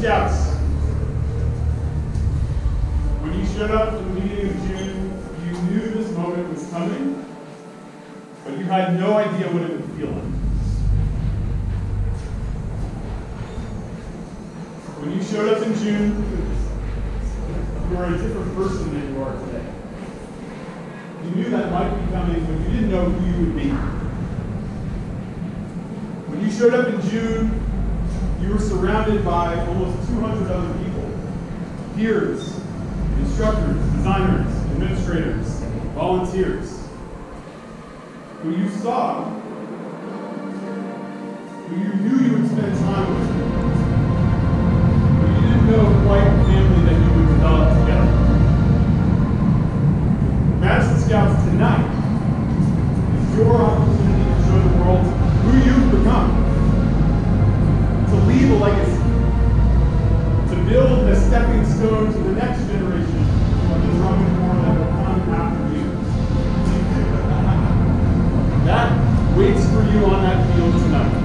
Scouts, when you showed up in the beginning of June, you knew this moment was coming, but you had no idea what it would feel like. When you showed up in June, you were a different person than you are today. You knew that might be coming, but you didn't know who you would be. When you showed up in June, you were surrounded by almost 200 other people, peers, instructors, designers, administrators, volunteers, who you saw, who you knew you would spend time with, but you didn't know quite the family that you would develop together. Madison Scouts tonight is your opportunity to show the world who you've become, to leave a legacy, to build a stepping stone to the next generation of the drum and corps that will come after you. That waits for you on that field tonight.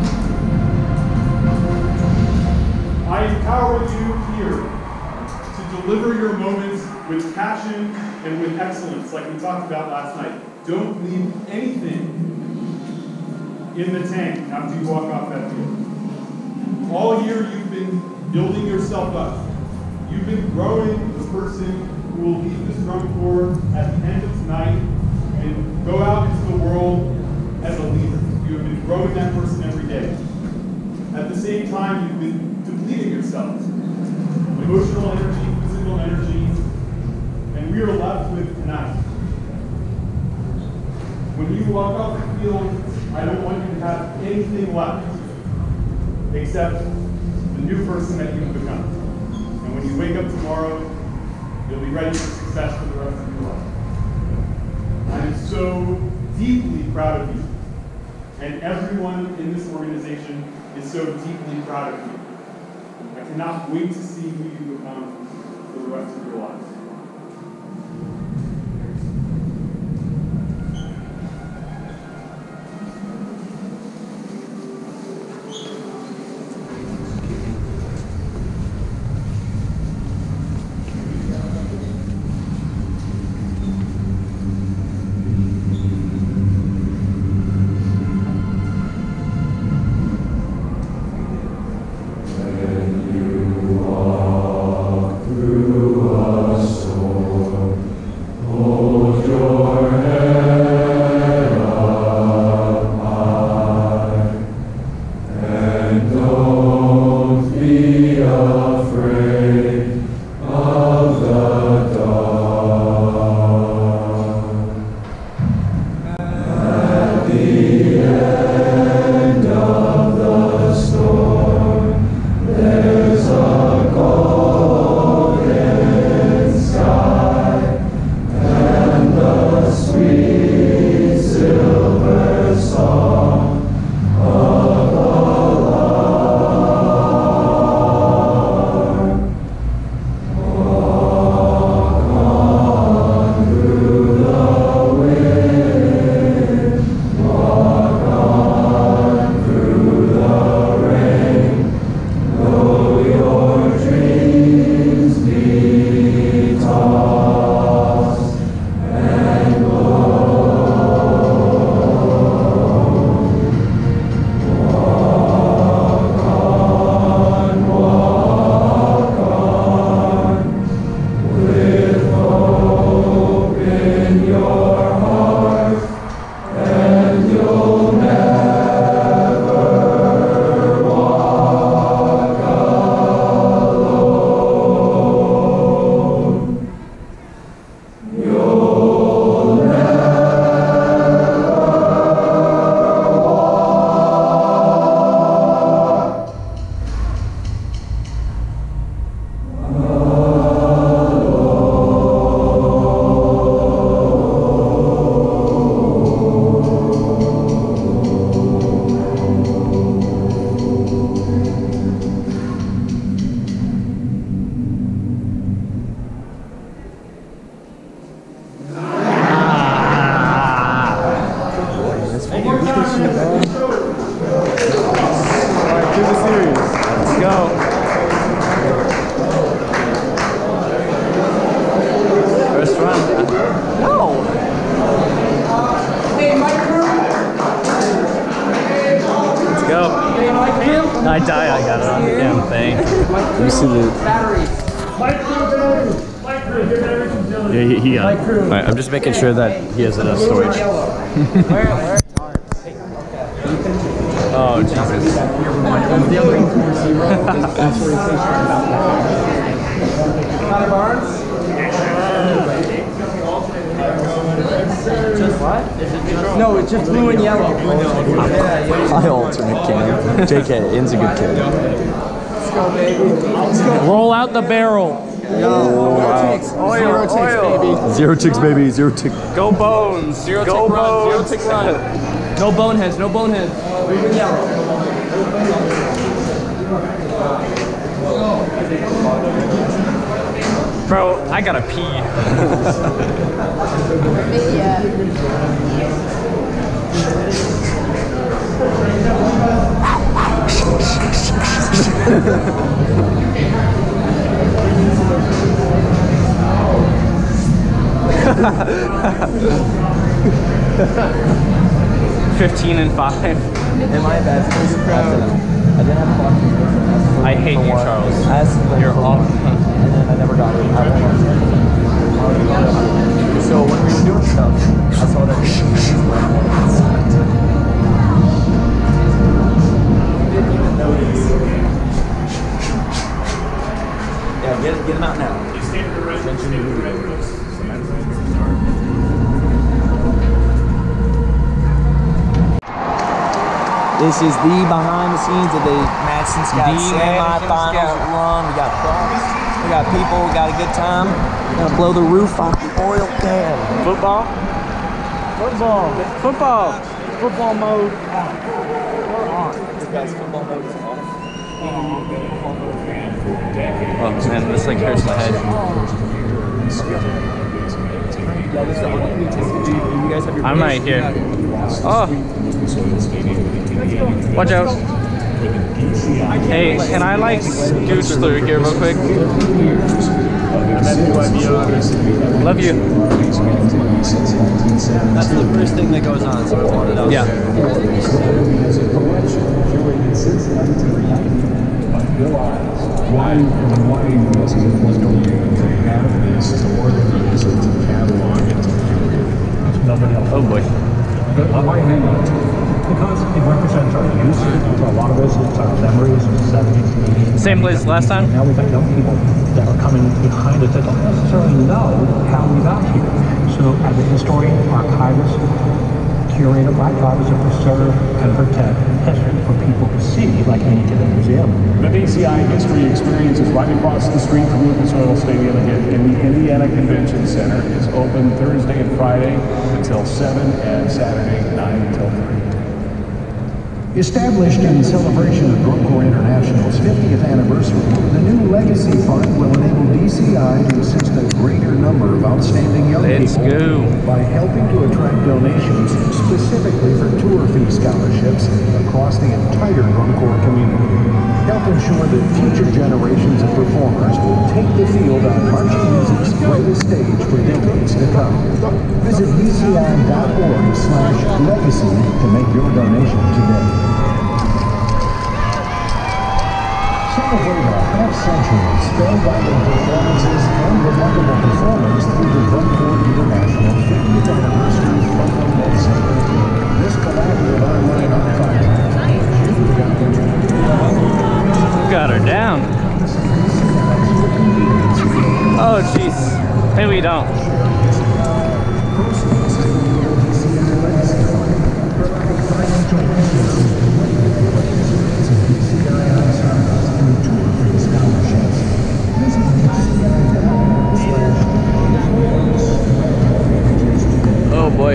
I empower you here to deliver your moments with passion and with excellence, like we talked about last night. Don't leave anything in the tank after you walk off that field. All year you've been building yourself up. You've been growing the person who will leave this drum corps at the end of tonight and go out into the world as a leader. You have been growing that person every day. At the same time, you've been depleting yourself. Emotional energy, physical energy, and we are left with tonight. When you walk off the field, I don't want you to have anything left except the new person that you've become. And when you wake up tomorrow, you'll be ready for success for the rest of your life. I am so deeply proud of you. And everyone in this organization is so deeply proud of you. I cannot wait to see who you become for the rest of your lives. Alright, to the series. Let's go. I died, I got it on the damn thing. You see the... Yeah, he got it. Alright, I'm just making sure that he has enough storage. Oh, Jesus. Just what? No, it's just blue and yellow. I alternate Cam. JK, Aiden's a good kid. Let's go, baby. Let's go. Roll out the barrel. Zero ticks, baby. Zero ticks, baby. Zero tick. Go Bones. Zero tick run. Zero tick run. No boneheads. No boneheads. Blue and yellow. Bro, I gotta pee. Yeah. 15 and 5. Am I bad? I didn't have a clock. I hate you, Charles. You're awful. And then I never got it. So when we were doing stuff, I saw that. We didn't even notice. Yeah, get him out now. This is the behind the scenes of the Madison Scout semi-finals run. We got props, we got people, we got a good time. We're gonna blow the roof off the oil can. Football? Football. Football. Football mode. We're on. Guys, football mode is off. Oh man, this like hurts my head. Yeah, this is the only do you guys have your I'm right here. Oh! Watch out. Hey, can I like scooch through here real quick? Love you. That's the first thing that goes on, so I wanted out. Yeah. Oh boy. Why hang on? Because it represents our youth. For a lot of us, it's our memories of the 70s, 80s. Same place as last time? Now we've got young people that are coming behind us that don't necessarily know how we got here. So as a historian, archivist, curator, my job is to preserve and protect history for people to see like any in a museum. The DCI History Experience is right across the street from Lucas Oil Stadium in the Indiana Convention Center. It's open Thursday and Friday until 7 and Saturday 9 until 3. Established in celebration of Drum Corps International's 50th anniversary, the new Legacy Fund will enable DCI to assist a greater number of outstanding young people by helping to attract donations specifically for tour fee scholarships across the entire Drum Corps community. Help ensure that future generations of performers will take the field on marching music's greatest stage for decades to come. Visit dci.org/legacy to make your donation today. Celebrate a half-century spellbinding performances and remarkable performers through the Drum Corps International 50th Anniversary Fundraising. This collaborative online archive Got her down. Oh jeez. Hey, we don't. Oh boy.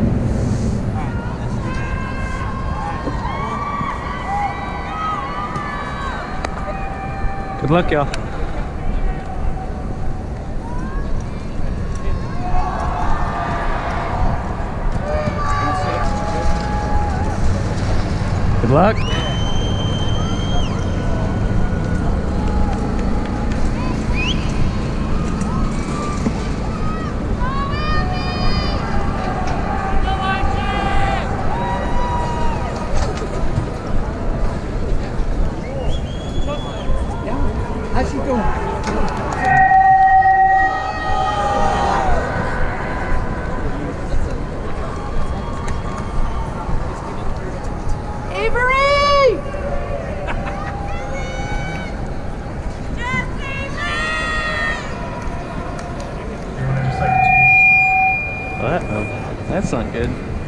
Good luck, y'all. Good luck. Uh-oh. That's not good.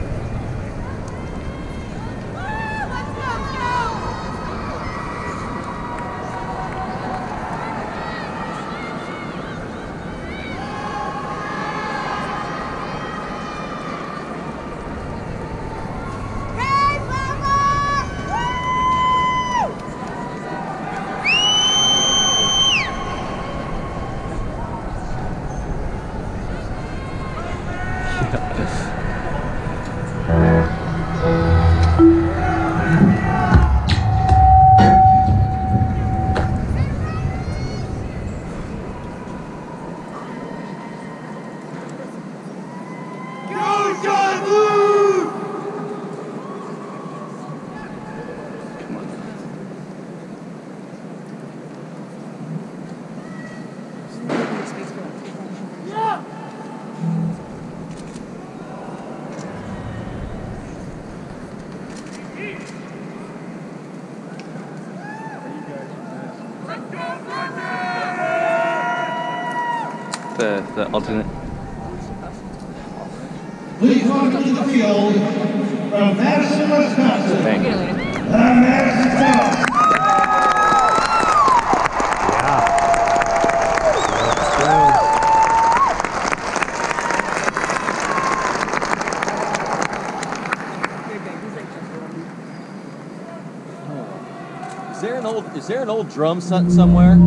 The alternate. Please welcome to the field from Madison, Wisconsin. Thank you. The Madison South. Is there an old drum set somewhere?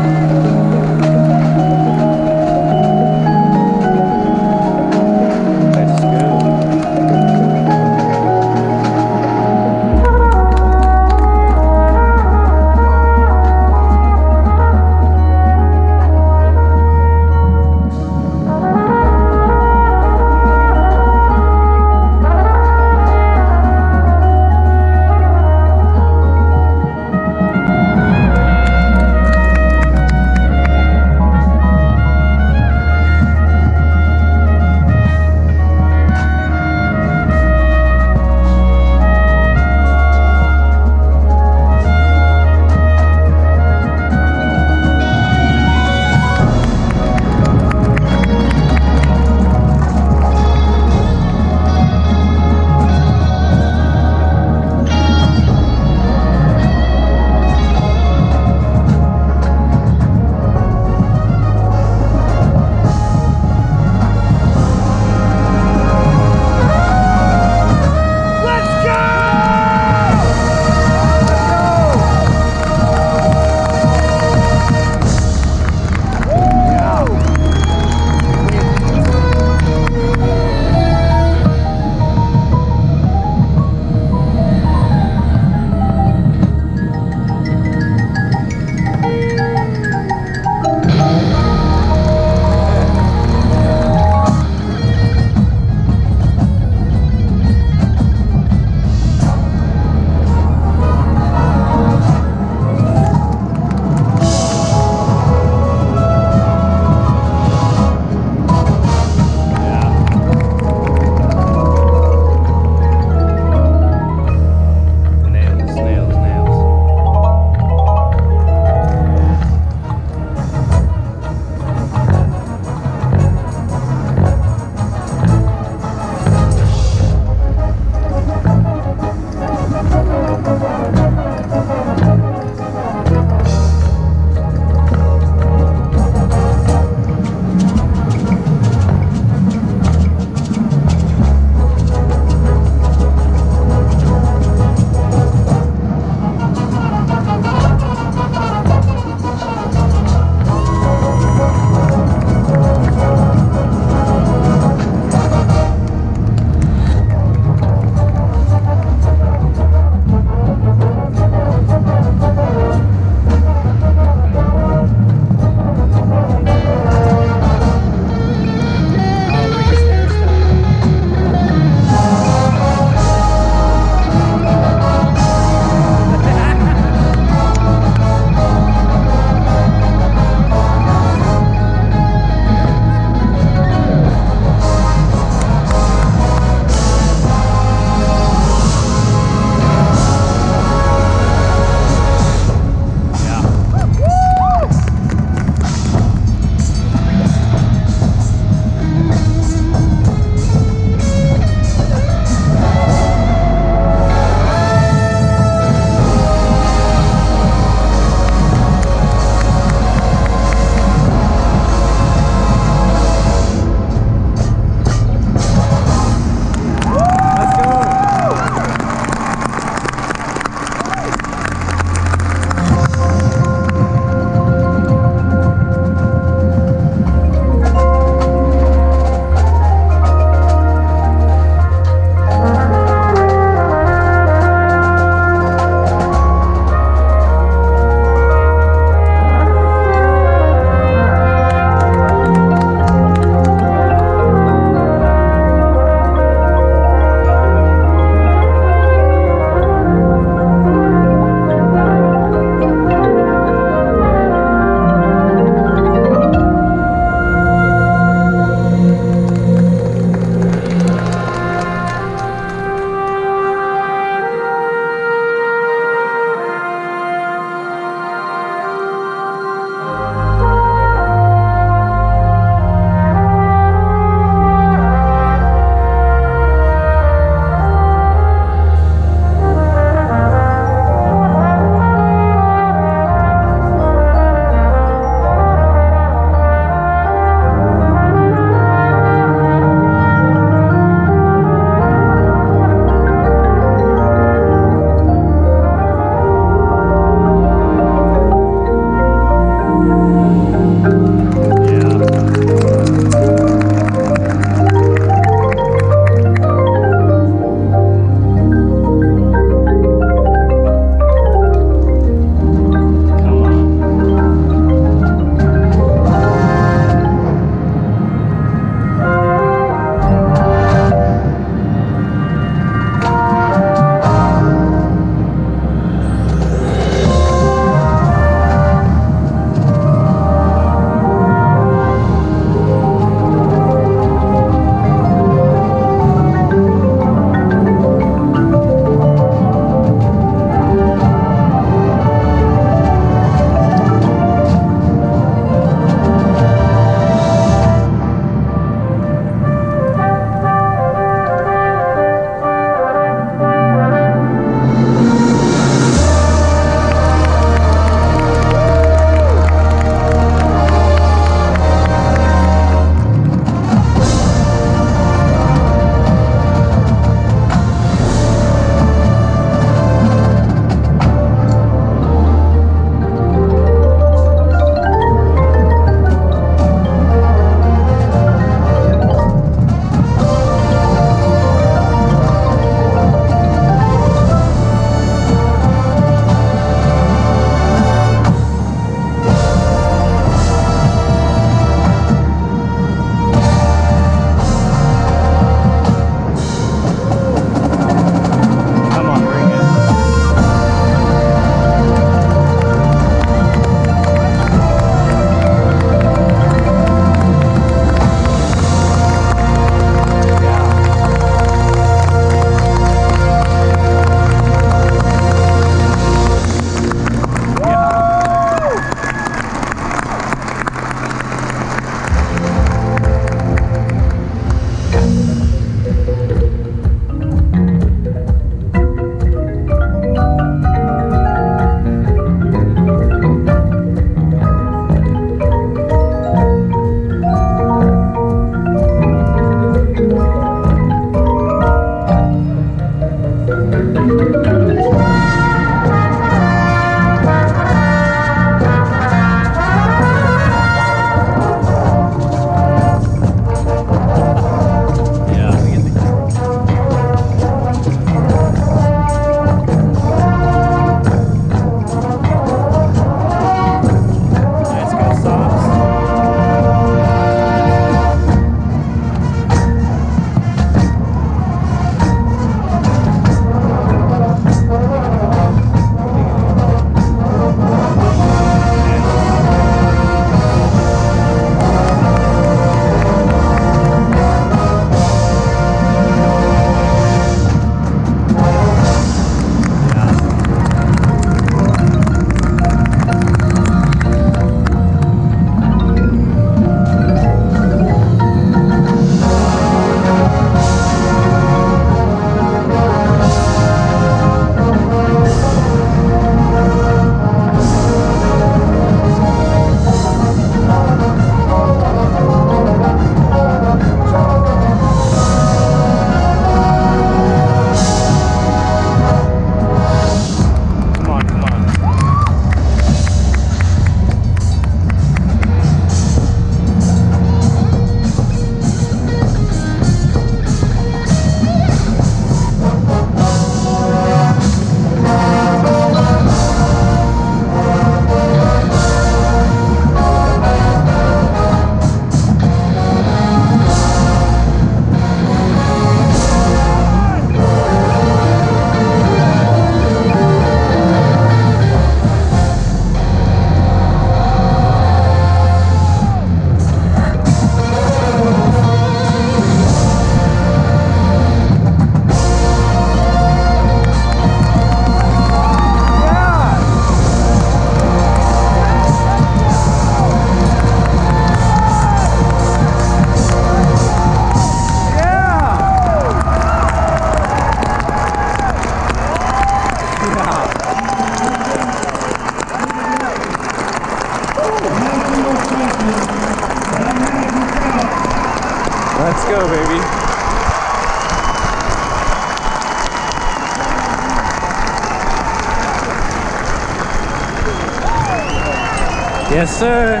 Yes, sir.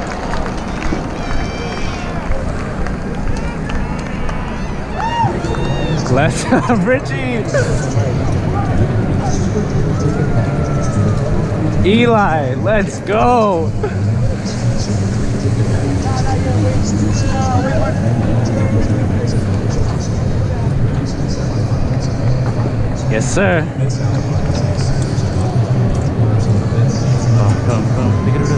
Let's Richie. Eli, let's go. Yes, sir. Come. Pick it up.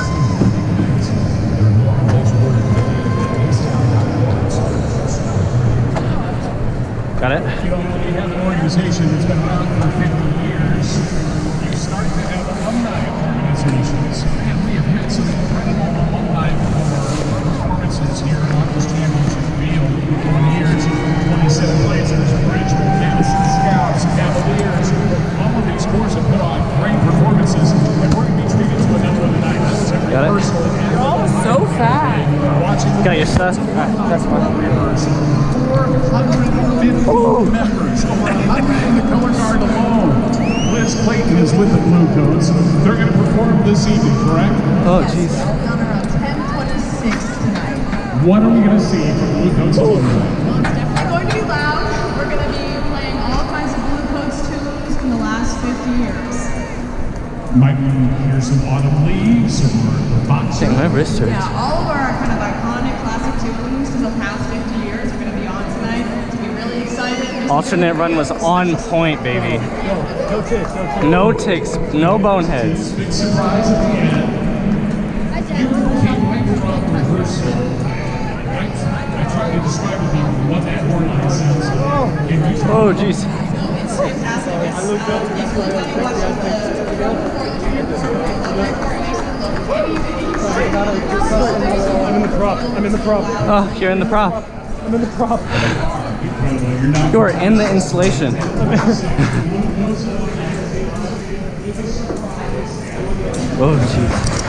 Got it? You know, when you have an organization that's been around for 50 years, you start to have alumni organizations. And we have had some incredible alumni performances here on this championship field over the years. 27 Blazers, Bridgman, Madison, Scouts, Cavaliers. All of these scores have put on great performances, and we're going to be treated to another one tonight. That was every person. You're all so fat. Got your stuff? That's fine. 450 members, over 100 in the color guard alone. Liz Clayton is with the Bluegolds. They're going to perform this evening, correct? Oh, jeez. On around 10:26 tonight. What are we going to see from Bluegolds alone? Well, it's definitely going to be loud. We're going to be playing all kinds of Bluegolds tunes from the last 50 years. Might we hear some Autumn Leaves or Boxing? My wrist hurts. Yeah, all of our kind of iconic classic tunes from the past 50 years are going to be on tonight. To be really excited. Alternate run was on point, baby. No ticks, no boneheads. Big surprise at the end. You came right from rehearsal. I tried to describe to you what that horn line sounds like. Oh, jeez. It's fantastic. It's, if you're watching I'm in the prop. Oh, you're in the prop. I'm in the prop. You are in the installation. Oh, jeez.